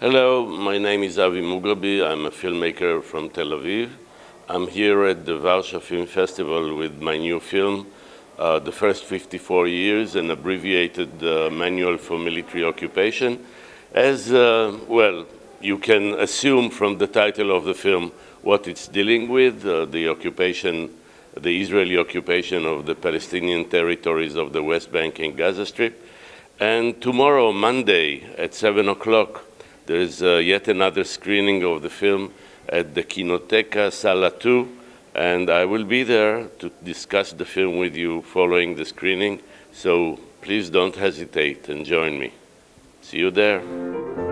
Hello, my name is Avi Mugabi. I'm a filmmaker from Tel Aviv. I'm here at the Varsha Film Festival with my new film, The First 54 Years, an abbreviated manual for military occupation. As well, you can assume from the title of the film what it's dealing with, the Israeli occupation of the Palestinian territories of the West Bank and Gaza Strip. And tomorrow, Monday, at 7 o'clock, there is yet another screening of the film at the Kinoteca Sala 2, and I will be there to discuss the film with you following the screening, so please don't hesitate and join me. See you there.